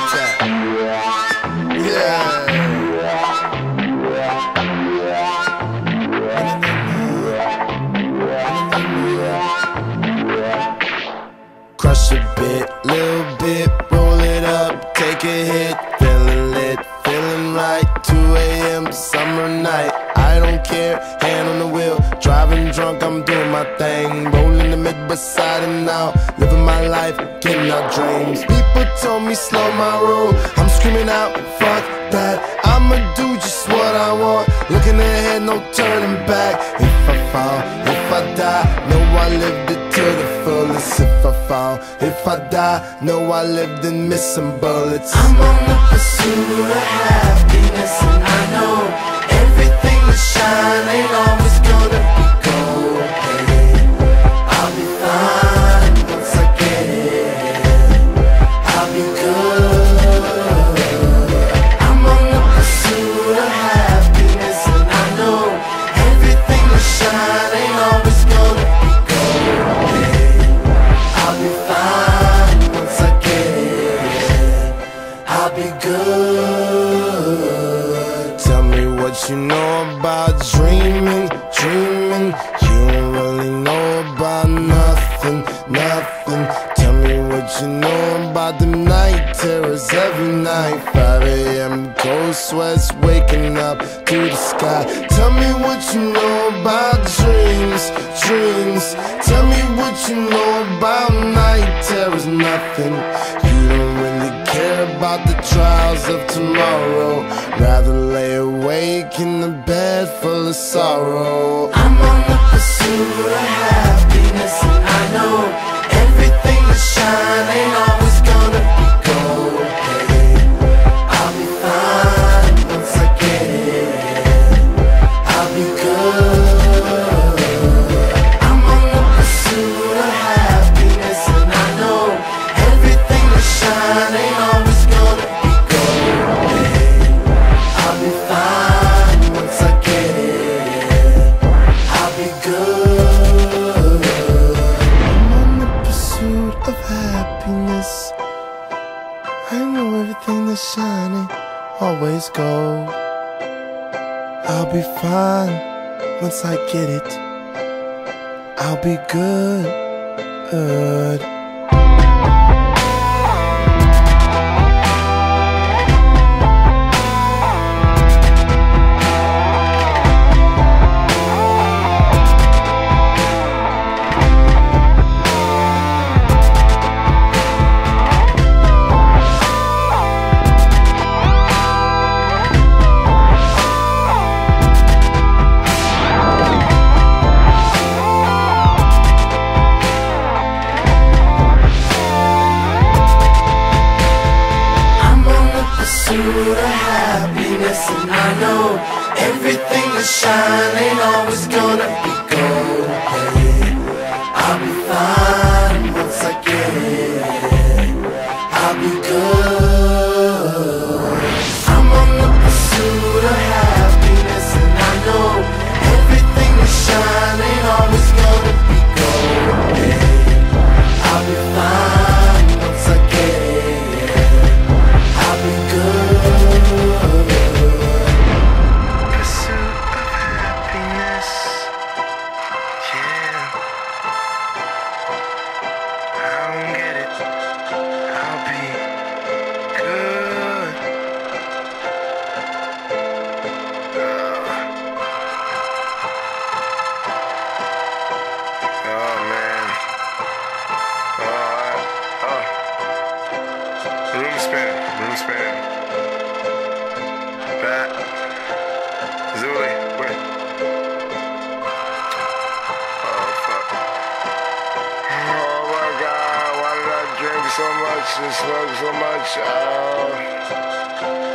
that. Yeah. Crush a bit, little bit, roll it up, take a hit, feeling lit, feeling right. 2 a.m. summer night, I don't care, hand on the wheel, driving drunk, I'm doing my thing, rolling the mid beside and now, living my life, getting our dreams. People told me slow my roll, I'm screaming out, fuck that, I'ma do just what I want, looking ahead, no turning back. If I fall, if I die, know I lived it to the fullest. If I fall, if I die, know I lived and missed some bullets. I'm on the pursuit of happiness, and I know everything that shine ain't always gonna be gold. Hey, I'll be fine once I get it. I'll be good. I'm on the pursuit of happiness, and I know everything that shine ain't always gonna be gold. Hey, I'll be fine once I get it. I'll be good. Tell me what you know about dreaming, dreaming. You don't really know about nothing, nothing. Tell me what you know about the night terrors every night. 5 a.m. cold sweats waking up to the sky. Tell me what you know about dreams, dreams. Tell me what you know about night terrors, nothing. You don't really care about the trials of tomorrow. Rather lay awake in the bed full of sorrow. I'm on the pursuit of happiness, and I know everything that shine ain't always gonna be gold. Hey, I'll be fine once I get it. I'll be good. I'm on the pursuit of happiness, and I know everything that shine ain't always gonna be gold. Hey, I'll be fine once I get it. I'll be good. I'm on the pursuit of happiness. I know everything that's shining always gold. I'll be fine once I get it. I'll be good. Pursuit of happiness, and I know everything that shine ain't always gonna be gold. Hey, I'll be fine once I get it. I'll be good. I'm on the pursuit of happiness, and I know everything that shine ain't always gonna be gold. Hey, I'll be fine once I get it. I'll be good. Pursuit of happiness. Yeah. I don't get it. I'll be good. Oh man. Oh. Room spinning. Pat. Zuli, wait. Oh fuck. Oh my god, why did I drink so much and smoke so much?